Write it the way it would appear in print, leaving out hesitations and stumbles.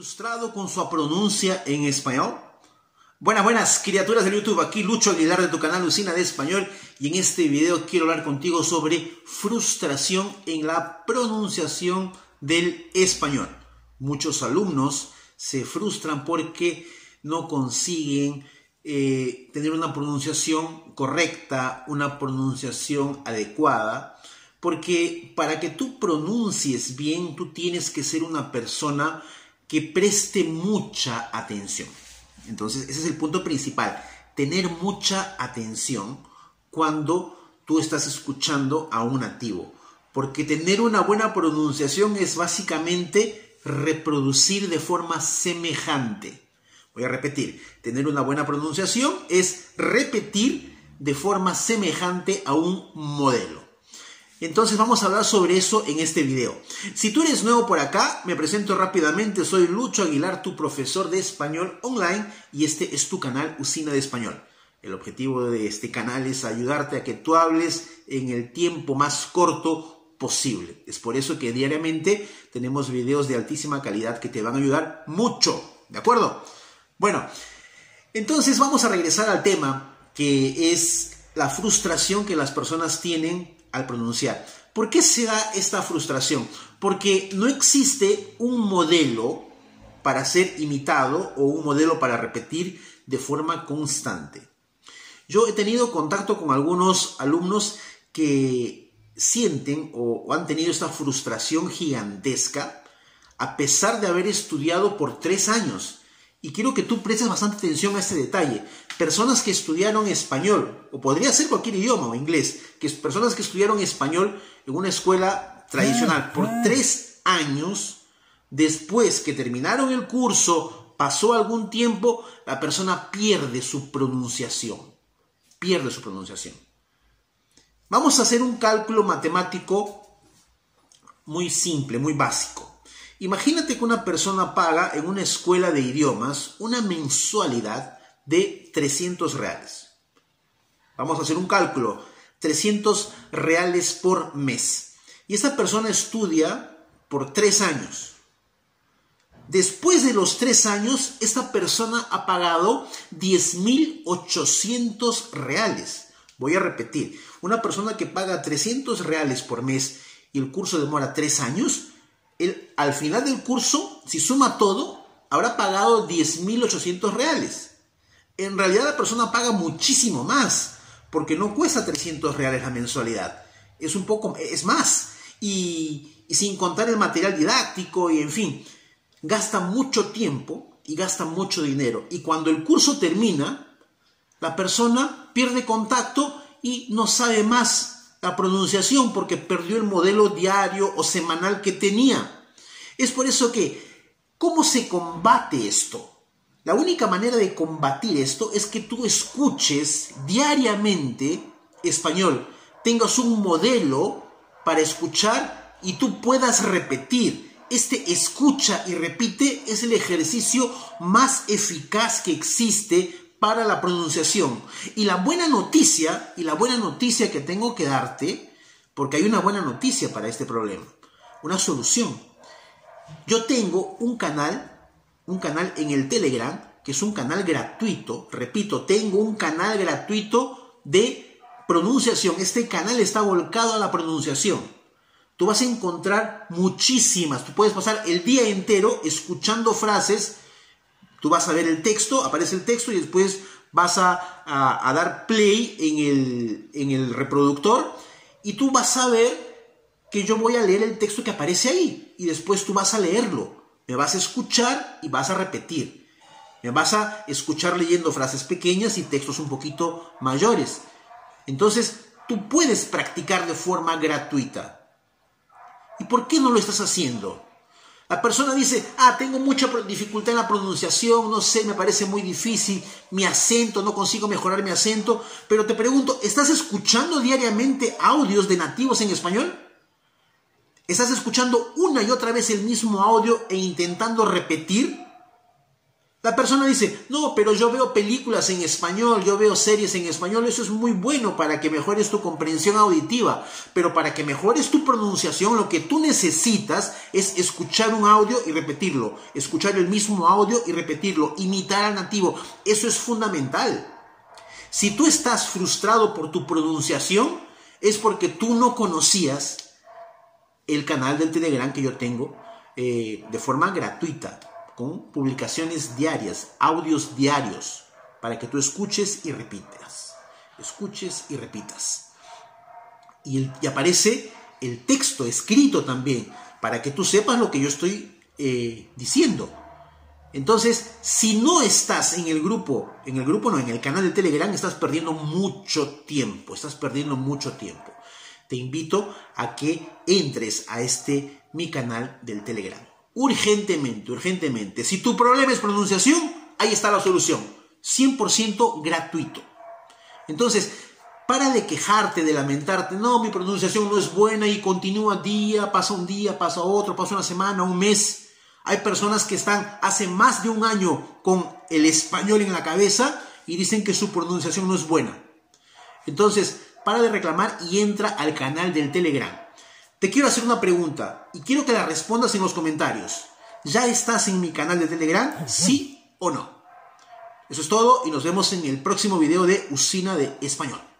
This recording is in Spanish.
¿Frustrado con su pronuncia en español? Buenas criaturas de YouTube, aquí Lucho Aguilar de tu canal Usina de Español, y en este video quiero hablar contigo sobre frustración en la pronunciación del español. Muchos alumnos se frustran porque no consiguen tener una pronunciación correcta, una pronunciación adecuada, porque para que tú pronuncies bien, tú tienes que ser una persona que preste mucha atención. Entonces, ese es el punto principal, tener mucha atención cuando tú estás escuchando a un nativo, porque tener una buena pronunciación es básicamente reproducir de forma semejante. Voy a repetir, tener una buena pronunciación es repetir de forma semejante a un modelo. Entonces vamos a hablar sobre eso en este video. Si tú eres nuevo por acá, me presento rápidamente. Soy Lucho Aguilar, tu profesor de español online, y este es tu canal Usina de Español. El objetivo de este canal es ayudarte a que tú hables en el tiempo más corto posible. Es por eso que diariamente tenemos videos de altísima calidad que te van a ayudar mucho. ¿De acuerdo? Bueno, entonces vamos a regresar al tema, que es la frustración que las personas tienen al pronunciar. ¿Por qué se da esta frustración? Porque no existe un modelo para ser imitado o un modelo para repetir de forma constante. Yo he tenido contacto con algunos alumnos que sienten o han tenido esta frustración gigantesca a pesar de haber estudiado por 3 años. Y quiero que tú prestes bastante atención a este detalle. Personas que estudiaron español, o podría ser cualquier idioma o inglés, personas que estudiaron español en una escuela tradicional por 3 años, después que terminaron el curso, pasó algún tiempo, la persona pierde su pronunciación. Pierde su pronunciación. Vamos a hacer un cálculo matemático muy simple, muy básico. Imagínate que una persona paga en una escuela de idiomas una mensualidad de 300 reales. Vamos a hacer un cálculo. 300 reales por mes. Y esta persona estudia por 3 años. Después de los 3 años, esta persona ha pagado 10.800 reales. Voy a repetir. Una persona que paga 300 reales por mes y el curso demora 3 años, al final del curso, si suma todo, habrá pagado 10.800 reales. En realidad la persona paga muchísimo más, porque no cuesta 300 reales la mensualidad. Es más. Y sin contar el material didáctico y en fin, gasta mucho tiempo y gasta mucho dinero. Y cuando el curso termina, la persona pierde contacto y no sabe más la pronunciación porque perdió el modelo diario o semanal que tenía. Es por eso que, ¿cómo se combate esto? La única manera de combatir esto es que tú escuches diariamente español, tengas un modelo para escuchar y tú puedas repetir. Este escucha y repite es el ejercicio más eficaz que existe para la pronunciación. Y la buena noticia que tengo que darte, porque hay una buena noticia para este problema, una solución. Yo tengo un canal en el Telegram, que es un canal gratuito. Repito, tengo un canal gratuito de pronunciación. Este canal está volcado a la pronunciación. Tú vas a encontrar muchísimas. Tú puedes pasar el día entero escuchando frases. Tú vas a ver el texto, aparece el texto y después vas a dar play en el reproductor y tú vas a ver que yo voy a leer el texto que aparece ahí y después tú vas a leerlo. Me vas a escuchar y vas a repetir. Me vas a escuchar leyendo frases pequeñas y textos un poquito mayores. Entonces, tú puedes practicar de forma gratuita. ¿Y por qué no lo estás haciendo? La persona dice, tengo mucha dificultad en la pronunciación, no sé, me parece muy difícil, mi acento, no consigo mejorar mi acento. Pero te pregunto, ¿estás escuchando diariamente audios de nativos en español? ¿Estás escuchando una y otra vez el mismo audio e intentando repetir? La persona dice, no, pero yo veo películas en español, yo veo series en español, eso es muy bueno para que mejores tu comprensión auditiva, pero para que mejores tu pronunciación, lo que tú necesitas es escuchar un audio y repetirlo, escuchar el mismo audio y repetirlo, imitar al nativo, eso es fundamental. Si tú estás frustrado por tu pronunciación, es porque tú no conocías el canal del Telegram que yo tengo de forma gratuita, con publicaciones diarias, audios diarios, para que tú escuches y repitas. Escuches y repitas. Y aparece el texto escrito también, para que tú sepas lo que yo estoy diciendo. Entonces, si no estás en el canal de Telegram, estás perdiendo mucho tiempo, Te invito a que entres a mi canal del Telegram. Urgentemente. Si tu problema es pronunciación, ahí está la solución. 100% gratuito. Entonces, para de quejarte, de lamentarte. No, mi pronunciación no es buena y continúa pasa un día, pasa otro, pasa una semana, un mes. Hay personas que están hace más de un año con el español en la cabeza y dicen que su pronunciación no es buena. Entonces, para de reclamar y entra al canal del Telegram. Te quiero hacer una pregunta y quiero que la respondas en los comentarios. ¿Ya estás en mi canal de Telegram? ¿Sí o no? Eso es todo y nos vemos en el próximo video de Usina de Español.